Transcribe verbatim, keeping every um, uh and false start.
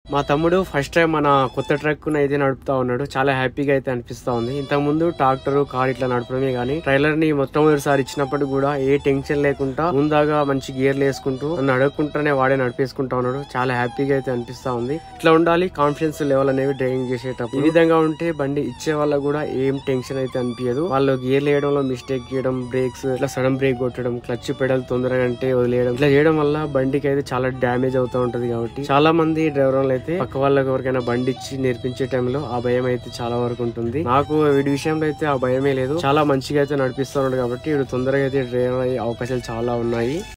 మా తమ్ముడు first time మన కొత్త ట్రక్ అయితే నడుపుతా ఉన్నాడు. చాలా హ్యాపీగా అయితే అనిపిస్తా ఉంది. ఇంతకు ముందు ట్రాక్టర్ కార్ ఇట్లా నడపడమే గానీ ట్రైలర్ ని మొట్టమొదటిసారి ఇచ్చినప్పుడు కూడా ఏ టెన్షన్ లేకుండా ముందాగా మంచి గేర్లు వేసుకుంటూ నన్ను అడగకుండానే వాడే నడిపేసుకుంటా ఉన్నాడు. చాలా హ్యాపీగా అయితే అనిపిస్తా ఉంది. ఇట్లా ఉండాలి కాన్ఫిడెన్స్ లెవెల్ అనేవి డ్రైవింగ్ చేసేటప్పుడు. ఈ విధంగా ఉంటే బండి ఇచ్చే వాళ్ళ కూడా ఏం టెన్షన్ అయితే అనిపించదు. వాళ్ళు గేర్లు వేయడంలో మిస్టేక్ చేయడం, బ్రేక్స్ ఇట్లా సడన్ బ్రేక్ కొట్టడం, క్లచ్ పెడల్ తొందరగా అంటే వదిలేయడం, ఇట్లా చేయడం వల్ల బండికి అయితే చాలా డ్యామేజ్ అవుతా ఉంటది. కాబట్టి చాలా మంది డ్రైవర్లు అయితే పక్క వాళ్ళకి ఎవరికైనా బండి ఇచ్చి నేర్పించే టైంలో ఆ భయం అయితే చాలా వరకు ఉంటుంది. నాకు వీడి విషయంలో అయితే ఆ భయమే లేదు. చాలా మంచిగా అయితే నడిపిస్తున్నాడు కాబట్టి వీడు తొందరగా అయితే డ్రైవర్ అయ్యే అవకాశాలు చాలా ఉన్నాయి.